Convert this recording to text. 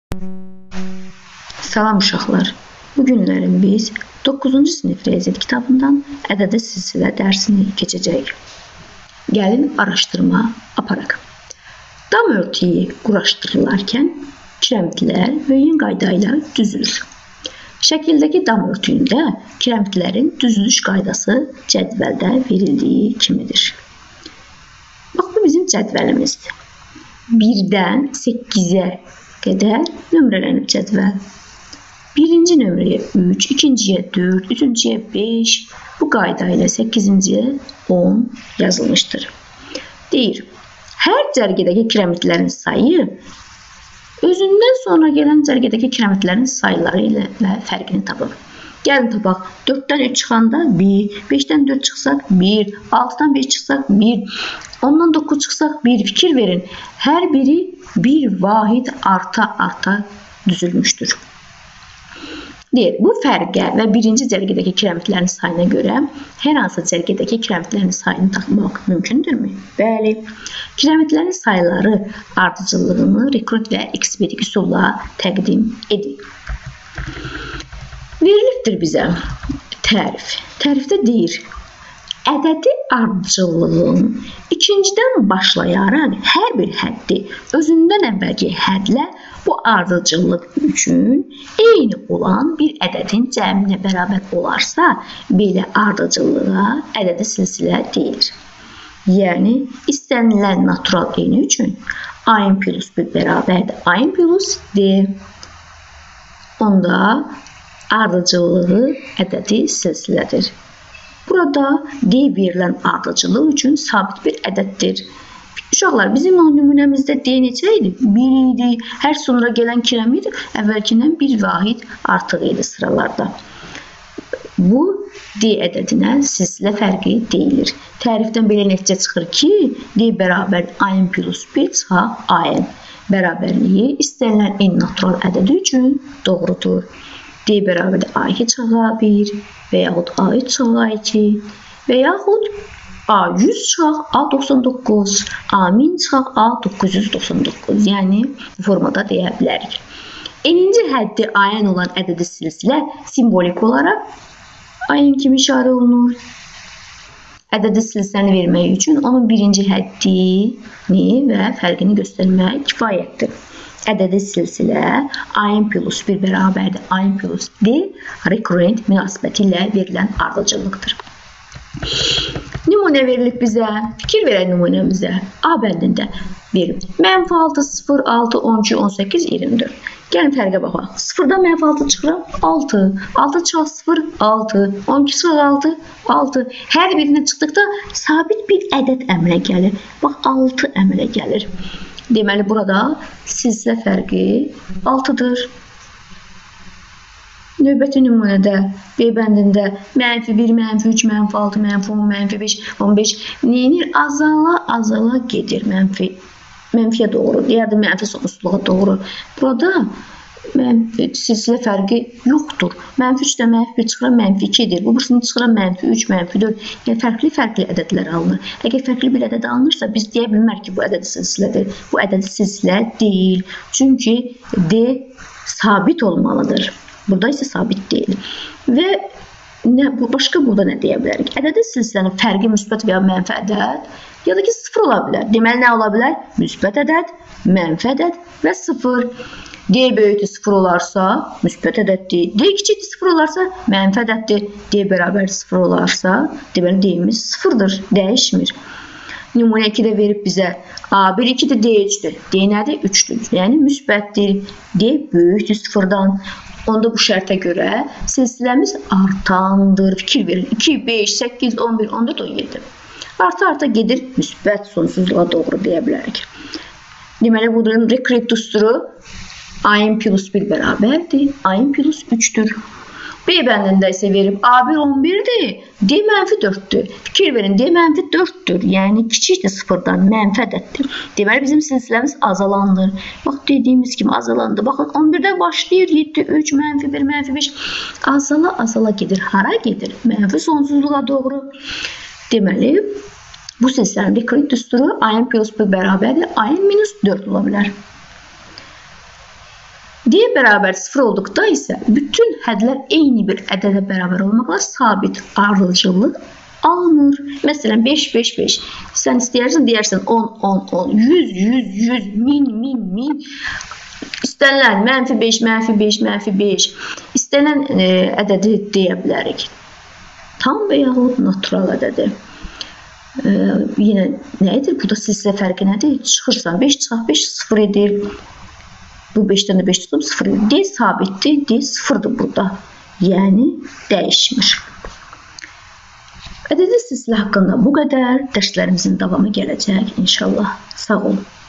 Salam uşaqlar. Bu günlərin biz 9-cu sinif riyaziyyat kitabından ədədi silsilə dərsini keçəcəyik. Gəlin araşdırma aparaq. Dam örtüyü quraşdırılarkən kirəmitlər müəyyən qayda ilə düzülür. Şəkildəki dam örtüyündə kirəmitlərin düzülüş qaydası cədvəldə verildiyi kimidir. Bax, bu bizim cədvəlimizdir. 1-dən 8-ə qədər nömrələnib cədvəl. Birinci nömrəyə 3, ikinciyə 4, üçüncüyə 5, bu qayda ilə 8-ciyə 10 yazılmışdır. Deyir, hər cərgədəki kirəmitlərin sayı özündən sonra gələn cərgədəki kirəmitlərin sayıları ilə fərqini tapır. Gəlin tapaq. 4-dən 3 çıxanda 1, 5-dən 4 çıxsaq 1, 6-dan 5 çıxsaq 1, 10-dan 9 çıxsaq 1. Fikir verin, hər biri bir vahid arta düzülmüşdür. Deyir, bu fərqə və birinci cərgədəki kirəmitlərin sayına görə hər hansı cərgədəki kirəmitlərin sayını tapmaq mümkündürmü? Bəli. Kirəmitlərin sayıları ardıcıllığını rekurrent və ekspedit üsulla təqdim edir. Verilibdir bizə tərif. Tərifdə deyir, ədədi ardıcıllığın ikincidən başlayaraq hər bir həddi özündən əvvəlki hədlə bu ardıcıllıq üçün eyni olan bir ədədin cəminə bərabər olarsa, belə ardıcıllığa ədədi silsilə deyilir. Yəni, istənilən natural eni üçün A-in plus 1 bərabərdir A-in plus D. Onda ardıcıllığı ədədi silsilədir. Burada D verilən ardıcıllıq üçün sabit bir ədəddir. Uşaqlar, bizim o nümunəmizdə D neçə idi? 1 idi. Hər sonra gələn kirəmit əvvəlkindən bir vahid artıq idi sıralarda. Bu D ədədinə silsilə fərqi deyilir. Tərifdən belə nəticə çıxır ki, D bərabər A-in plus 1 çıxaq A-in. Bərabərliyi istənilən en natural ədədi üçün doğrudur. D bərabərdir A2 çıxaq 1 və yaxud A3 çıxaq 2 və yaxud A100 çıxaq A99, A1000 çıxaq A999. Yəni, bu formada deyə bilərik. Eninci həddi A-in olan ədədi silsilə simvolik olaraq A-in kimi işarə olunur. Ədədi silsiləni vermək üçün onun birinci həddini və fərqini göstərmək kifayətdir. Ədədi silsilə A-in plus 1 bərabərdir A-in plus D rekurrent münasibəti ilə verilən ardıcıllıqdır. Nümunə verilib bizə. Fikir verək nümunəmizə. A bəndində verilib. -6, 0, 6, 12, 18, 24. Gəlin fərqə baxaq. 0-dan -6 çıxıram 6. 6 çıxaq 0, 6. 12 çıxaq 6, 6. Hər birinə çıxdıqda sabit bir ədəd əmələ gəlir. Bax, 6 əmələ gəlir. Deməli, burada silsilə fərqi 6-dır. Növbəti nümunədə B bəndində -1, -3, -6, -10, -5, 15 neyinir? Azala gedir mənfiyə doğru. Deyərdi, mənfi sonsuzluğa doğru. Burada silsilə fərqi yoxdur. -3-dən -1 çıxıran -2-dir. Bu birisini çıxıran -3, -4. Yəni, fərqli ədədlər alınır. Əgər fərqli bir ədəd alınırsa, biz deyə bilmərik ki, bu ədəd silsilədir. Bu ədəd silsilə deyil. Çünki D sabit olmalıdır. Burada isə sabit deyil. Və başqa burada nə deyə bilərik? Ədədi silsilənin fərqi müsbət və ya mənfi ədəd ya da ki, 0 ola bilər. Deməli, nə ola bilər? Müsbət ədəd, mənfi ədəd və 0. D böyükdür 0 olarsa, müsbət ədəddir. D kiçikdir 0 olarsa, mənfi ədəddir. D bərabər 0 olarsa, deməli, D-imiz 0-dır, dəyişmir. Nümunə 2-də verib bizə A1, 2-dir, D3-dür. D nədir? 3-dür. Yəni, müsbətdir. D böyükdür 0-dan. Onda bu şərtə görə silsiləmiz artandır. Fikir verin. 2, 5, 8, 11, 14, 17. Arta gedir, müsbət sonsuzluğa doğru deyə bilərik. Deməli, bunun rekurrent düsturu A-in plus 1 bərabərdir. A-in plus 3-dür. B bəndində isə verib A1 11-dir, D -4-dür. Fikir verin, D -4-dür. Yəni, kiçikdir 0-dan, mənfi ədəddir. Deməli, bizim silsiləmiz azalandır. Bax, dediyimiz kimi azalandır. Baxın, 11-dən başlayır, 7, 3, -1, -5. Azala gedir. Hara gedir? Mənfi sonsuzluğa doğru. Deməli, bu silsilənin rekurrent düsturu A-in plus 1 bərabərdir. A-in minus 4 ola bilər. D bərabər 0 olduqda isə bütün hədlər eyni bir ədədə bərabər olmaqla sabit ardıcıllıq alınır. Məsələn 5 5 5. Sən istəyirsən deyərsən 10 10 10, 100 100 100, 1000 1000 1000. İstənilən -5 -5 -5. İstənilən ədədi deyə bilərik. Tam və yaxud natural ədədi. Yenə nə edir? Burada silsilə fərqi nədir? Çıxırsan 5 çıxaq 5 0 edir. Bu 5-dən də 5 tutub 0 edir. D sabitdir, D 0'dır burada. Yəni dəyişmir. Ədədi silsilə haqqında bu qədər. Dərslərimizin davamı gələcək inşallah. Sağ olun.